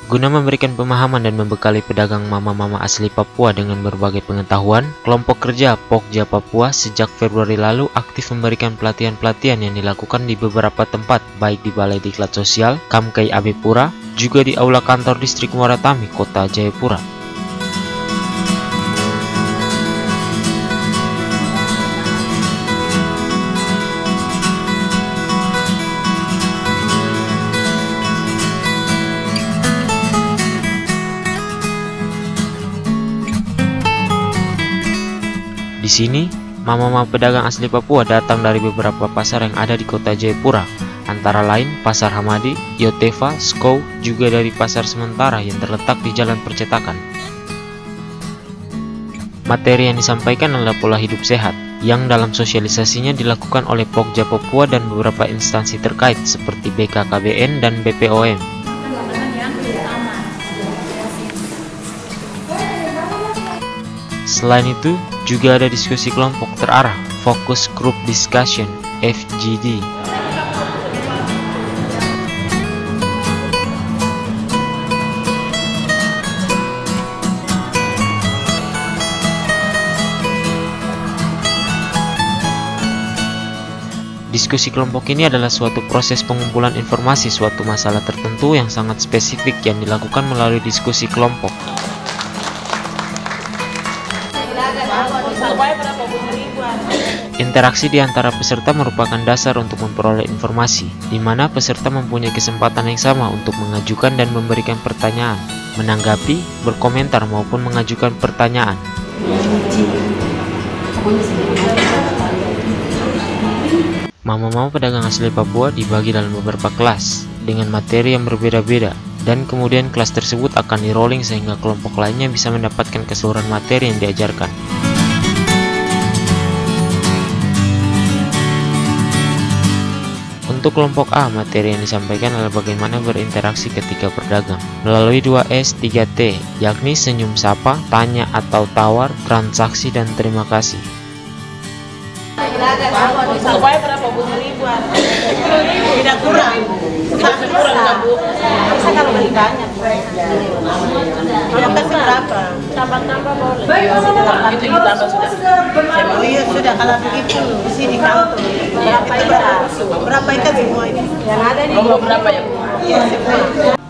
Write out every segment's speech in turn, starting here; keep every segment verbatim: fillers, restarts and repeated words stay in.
Guna memberikan pemahaman dan membekali pedagang mama-mama asli Papua dengan berbagai pengetahuan, kelompok kerja Pokja Papua sejak Februari lalu aktif memberikan pelatihan-pelatihan yang dilakukan di beberapa tempat, baik di Balai Diklat Sosial, Kamkai Abepura, juga di Aula Kantor Distrik Muaratami, Kota Jayapura. Di sini, mama-mama pedagang asli Papua datang dari beberapa pasar yang ada di Kota Jayapura, antara lain Pasar Hamadi, Yoteva, Skou, juga dari Pasar Sementara yang terletak di Jalan Percetakan. Materi yang disampaikan adalah pola hidup sehat, yang dalam sosialisasinya dilakukan oleh Pokja Papua dan beberapa instansi terkait seperti B K K B N dan B P O M. Selain itu, juga ada diskusi kelompok terarah, Focus Group Discussion, F G D. Diskusi kelompok ini adalah suatu proses pengumpulan informasi suatu masalah tertentu yang sangat spesifik yang dilakukan melalui diskusi kelompok. Interaksi di antara peserta merupakan dasar untuk memperoleh informasi, di mana peserta mempunyai kesempatan yang sama untuk mengajukan dan memberikan pertanyaan, menanggapi, berkomentar maupun mengajukan pertanyaan. Mama-mama pedagang asli Papua dibagi dalam beberapa kelas, dengan materi yang berbeda-beda, dan kemudian kelas tersebut akan di-rolling sehingga kelompok lainnya bisa mendapatkan keseluruhan materi yang diajarkan. Untuk kelompok A, materi yang disampaikan adalah bagaimana berinteraksi ketika berdagang melalui dua S tiga T, yakni senyum sapa, tanya atau tawar, transaksi, dan terima kasih. Supaya berapa bu ribuan? Tidak kurang. Sampai kurang nggak bu? Bisa kalau beli banyak. Kalau kasih berapa? Tambah-tambah boleh. Itu ditambah sudah. Oh iya sudah kalau begitu di sini kantor. Berapa ikan? Berapa ikan semua ini? Yang ada di. Nomor berapa ya bu? Iya semua.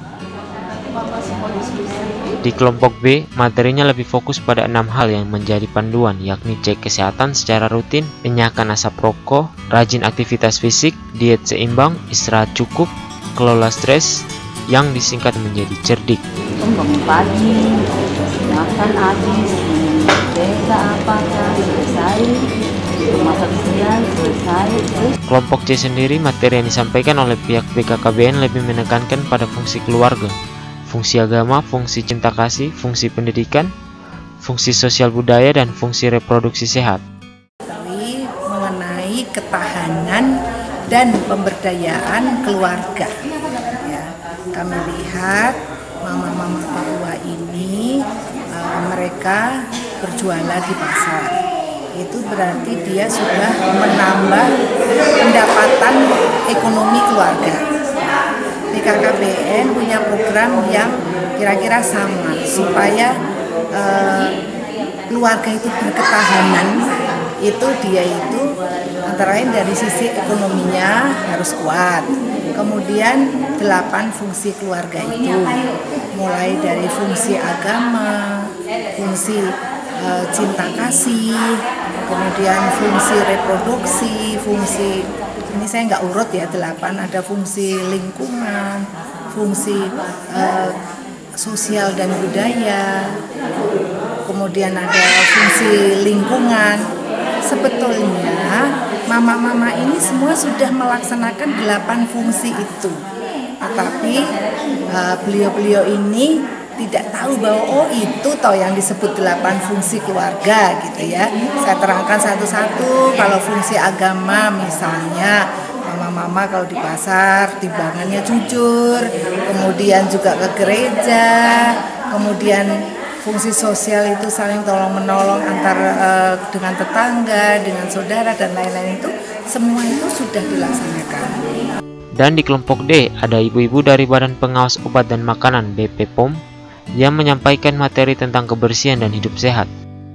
Di kelompok B, materinya lebih fokus pada enam hal yang menjadi panduan, yakni cek kesehatan secara rutin, penyahkan asap rokok, rajin aktivitas fisik, diet seimbang, istirahat cukup, kelola stres, yang disingkat menjadi cerdik. Bangun pagi, makan habis, desa apakah selesai, masak siang selesai. Kelompok C sendiri, materi yang disampaikan oleh pihak B K K B N lebih menekankan pada fungsi keluarga, fungsi agama, fungsi cinta kasih, fungsi pendidikan, fungsi sosial budaya, dan fungsi reproduksi sehat. Mengenai ketahanan dan pemberdayaan keluarga. Ya, kami lihat mama-mama Papua ini uh, mereka berjualan di pasar. Itu berarti dia sudah menambah pendapatan ekonomi keluarga. B K K B N punya program yang kira-kira sama supaya uh, keluarga itu berketahanan. Itu dia itu antara lain dari sisi ekonominya harus kuat. Kemudian delapan fungsi keluarga itu mulai dari fungsi agama, fungsi uh, cinta kasih, kemudian fungsi reproduksi, fungsi ini saya nggak urut ya delapan, ada fungsi lingkungan, fungsi uh, sosial dan budaya, kemudian ada fungsi lingkungan. Sebetulnya mama-mama ini semua sudah melaksanakan delapan fungsi itu, tetapi uh, beliau-beliau ini tidak tahu bahwa oh itu toh yang disebut delapan fungsi keluarga gitu ya. Saya terangkan satu-satu. Kalau fungsi agama misalnya mama-mama kalau di pasar timbangannya jujur, kemudian juga ke gereja, kemudian fungsi sosial itu saling tolong menolong antar uh, dengan tetangga, dengan saudara dan lain-lain itu semua itu sudah dilaksanakan. Dan di kelompok D ada ibu-ibu dari Badan Pengawas Obat dan Makanan B P P O M yang menyampaikan materi tentang kebersihan dan hidup sehat.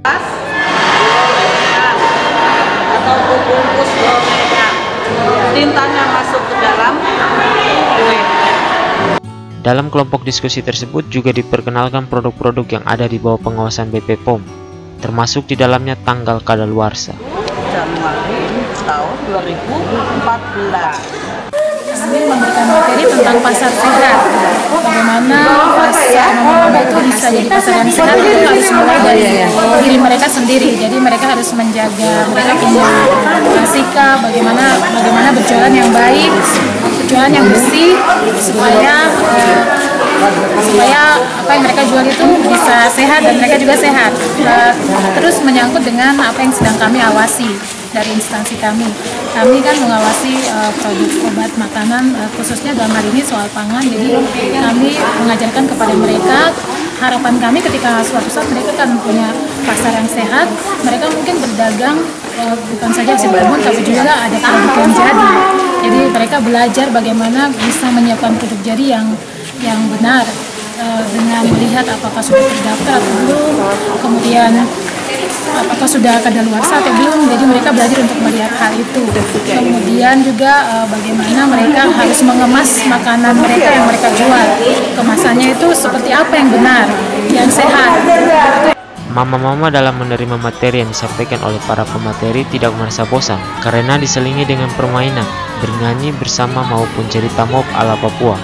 Atau bungkus gorengan, tintanya masuk ke dalam kue. Dalam kelompok diskusi tersebut juga diperkenalkan produk-produk yang ada di bawah pengawasan B P P O M, termasuk di dalamnya tanggal kadaluarsa. Januari tahun dua ribu empat belas. Kami memberikan materi tentang pasar sehat. Bagaimana pasar mama-mama itu bisa jadi pasar yang sehat itu harus mulai dari diri mereka sendiri. Jadi mereka harus menjaga, mereka punya sikap bagaimana bagaimana berjualan yang baik, berjualan yang bersih supaya eh, supaya apa yang mereka jual itu bisa sehat dan mereka juga sehat. Uh, terus menyangkut dengan apa yang sedang kami awasi dari instansi kami. Kami kan mengawasi uh, produk obat makanan, uh, khususnya dalam hal ini soal pangan. Jadi kami mengajarkan kepada mereka, harapan kami ketika suatu saat mereka kan punya pasar yang sehat, mereka mungkin berdagang uh, bukan saja hasil kebun, tapi juga ada produk yang jadi. Jadi mereka belajar bagaimana bisa menyiapkan produk jadi yang yang benar uh, dengan melihat apakah sudah terdaftar atau belum, kemudian apakah sudah kadaluarsa atau belum. Jadi mereka belajar untuk melihat hal itu. Kemudian juga uh, bagaimana mereka harus mengemas makanan mereka yang mereka jual. Kemasannya itu seperti apa yang benar, yang sehat. Mama-mama dalam menerima materi yang disampaikan oleh para pemateri tidak merasa bosan karena diselingi dengan permainan, bernyanyi bersama maupun cerita mop ala Papua.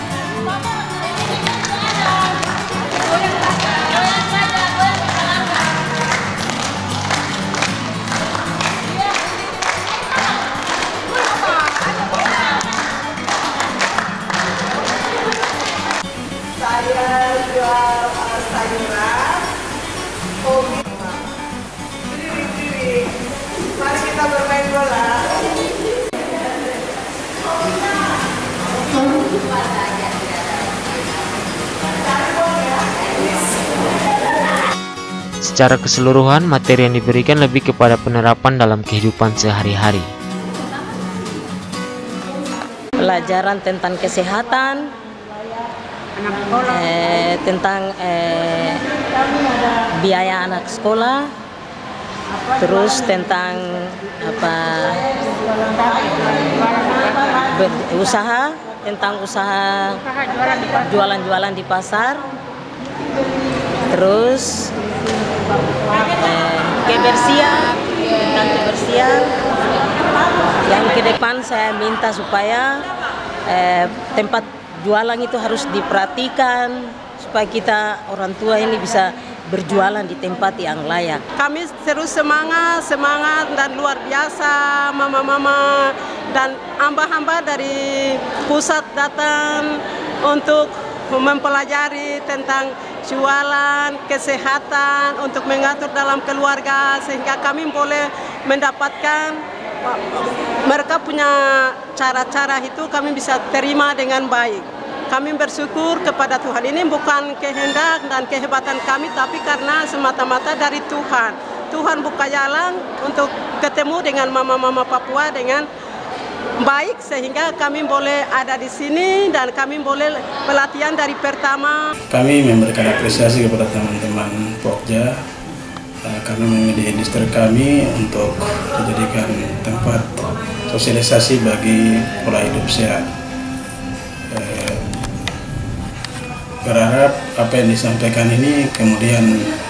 Saya jual sayuran, hobi. Diri-diri, mari kita bermain bola. Secara keseluruhan, materi yang diberikan lebih kepada penerapan dalam kehidupan sehari-hari. Pelajaran tentang kesehatan, eh, tentang eh, biaya anak sekolah, terus tentang apa berusaha, tentang usaha jualan-jualan di pasar, terus eh, kebersihan, tentang kebersihan. Yang ke depan saya minta supaya eh, tempat jualan itu harus diperhatikan supaya kita orang tua ini bisa berjualan di tempat yang layak. Kami terus semangat, semangat dan luar biasa, mama-mama dan hamba-hamba dari pusat datang untuk mempelajari tentang jualan, kesehatan, untuk mengatur dalam keluarga sehingga kami boleh mendapatkan, mereka punya cara-cara itu kami bisa terima dengan baik. Kami bersyukur kepada Tuhan. Ini bukan kehendak dan kehebatan kami, tapi karena semata-mata dari Tuhan. Tuhan buka jalan untuk ketemu dengan mama-mama Papua dengan baik sehingga kami boleh ada di sini dan kami boleh pelatihan dari pertama. Kami memberikan apresiasi kepada teman-teman Pokja karena memilih distrik kami untuk dijadikan tempat sosialisasi bagi pola hidup sehat. Eh, berharap apa yang disampaikan ini kemudian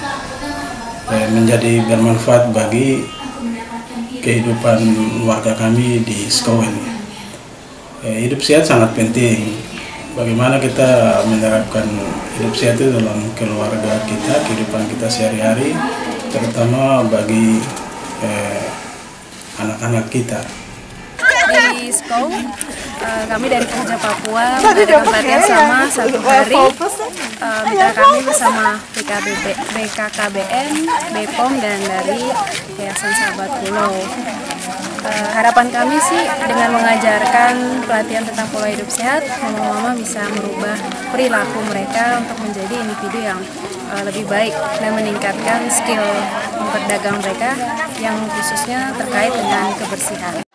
eh, menjadi bermanfaat bagi kehidupan warga kami di Skau ini. Eh, hidup sehat sangat penting. Bagaimana kita menerapkan hidup sehat itu dalam keluarga kita, kehidupan kita sehari-hari, terutama bagi anak-anak eh, kita. Di Skau, uh, kami dari Pokja Papua mengadakan pelatihan sama satu hari. Uh, mitra kami bersama B K K B N, B P O M, dan dari Yayasan Sahabat Pulau. Uh, harapan kami sih dengan mengajarkan pelatihan tentang pola hidup sehat, mama-mama bisa merubah perilaku mereka untuk menjadi individu yang uh, lebih baik dan meningkatkan skill berdagang mereka yang khususnya terkait dengan kebersihan.